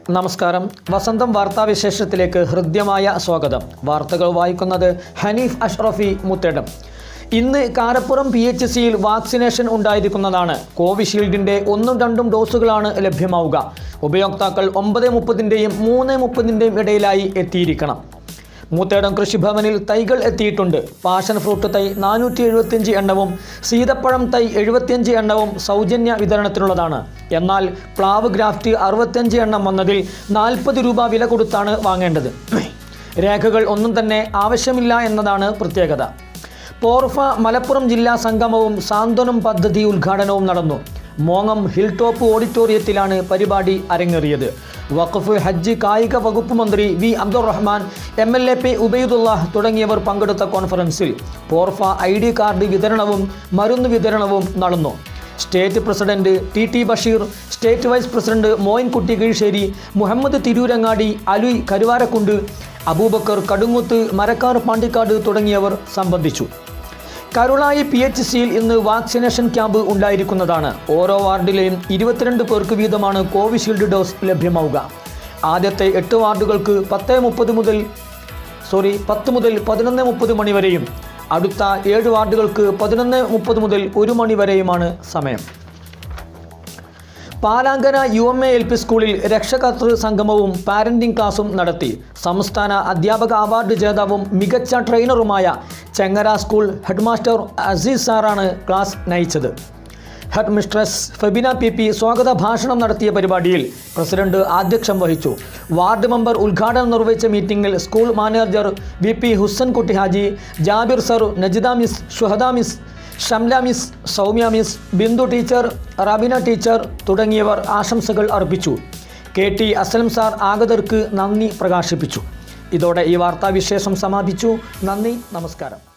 നമസ്കാരം. വസന്തം വാർത്താവിശേഷത്തിലേക്ക് ഹൃദ്യമായ സ്വാഗതം. വാർത്തകൾ വായിക്കുന്നത് ഹനീഫ് അഷ്റഫി മുത്തേടം. ഇന്ന് കാരപ്പുറം PHCയിൽ വാക്സിനേഷൻ ഉണ്ടായിരിക്കുന്നതാണ്. കോവിഷീൽഡിൻ്റെ 1-2 ഡോസുകളാണ് ലഭ്യമാവുക. ഉപയോക്താക്കൾ 9:30-ന്റെയും 3:30-ന്റെയും ഇടയിലായി എത്തിയിരിക്കണം. മൂത്തേടം കൃഷിഭവനിൽ തൈകൾ എത്തിയിട്ടുണ്ട്. പാഷൻ ഫ്രൂട്ട് തൈ 475 എണ്ണവും സീതപ്പഴം തൈ 75 എണ്ണവും സൗജന്യ വിതരണത്തിനുള്ളതാണ്. എന്നാൽ പ്ലാവ് ഗ്രാഫ്റ്റ് 65 എണ്ണം വന്നതിൽ 40 രൂപ വില കൊടുത്താണ് വാങ്ങേണ്ടത്. രേഖകൾ ഒന്നും തന്നെ ആവശ്യമില്ല എന്നതാണ് പ്രത്യേകത. പോർഫ മലപ്പുറം ജില്ലാ സംഗമവും സാന്ത്വനം പദ്ധതി ഉദ്ഘാടനവും നടന്നു. മോങ്ങം ഹിൽ ടോപ്പ് ഓഡിറ്റോറിയത്തിലാണ് പരിപാടി അരങ്ങേറിയത്. വഖഫ് ഹജ്ജ് കായിക വകുപ്പ് മന്ത്രി V Abdurahiman, MLA P Ubaidullah തുടങ്ങിയവർ പങ്കെടുത്ത കോൺഫറൻസിൽ പോർഫ ID കാർഡ് വിതരണവും മരുന്ന് വിതരണവും നടന്നു. State president TT Basheer, state vice president Moinkutty Keezhissery, Muhammad Tirurangadi, Ali Karuvarakundu, Abubakar Kadungathu, Marakkar Pandikkad തുടങ്ങിയവർ സംബന്ധിച്ചു. കരുളായി PHCയിൽ ഇന്ന് വാക്സിനേഷൻ ക്യാമ്പ് ഉണ്ടായിരിക്കുന്നതാണ്. ഓരോ വാർഡിലെയും 22 പേർക്ക് വീതമാണ് കോവിഷീൽഡ് ഡോസ് ലഭ്യമാവുക. ആദ്യത്തെ 8 വാർഡുകൾക്ക് 10 മുതൽ 11:30 മണി വരെയും അടുത്ത 7 വാർഡുകൾക്ക് 11:30 മുതൽ 1 മണി വരെയുമാണ് സമയം. പാലാങ്കര UMA LP സ്കൂളിൽ രക്ഷകർതൃ സംഗമവും പാരന്റിംഗ് ക്ലാസും നടത്തി. സംസ്ഥാന അധ്യാപക അവാർഡ് ജേതാവും മികച്ച ട്രെയിനറുമായ ചെങ്ങര സ്കൂൾ ഹെഡ്മാസ്റ്റർ അസീസ് സാറാണ് ക്ലാസ് നയിച്ചത്. ഹെഡ് മിസ്ട്രസ് ഫെബിന PP സ്വാഗത ഭാഷണം നടത്തിയ പരിപാടിയിൽ പ്രസിഡന്റ് അധ്യക്ഷം വഹിച്ചു. വാർഡ് മെമ്പർ ഉദ്ഘാടനം നിർവഹിച്ച മീറ്റിംഗിൽ school manager VP Hussankutty Haji, Jabir sir, Najida miss, Shuhada miss, Shamla miss, Soumya miss, Bindu teacher, Rabina teacher തുടങ്ങിയവർ ആശംസകൾ അർപ്പിച്ചു. KT അസ്ലം സാർ ആഗതർക്ക് നന്ദി പ്രകാശിപ്പിച്ചു. ഇതോടെ ഈ വാർത്താവിശേഷം സമാപിച്ചു. നന്ദി, നമസ്കാരം.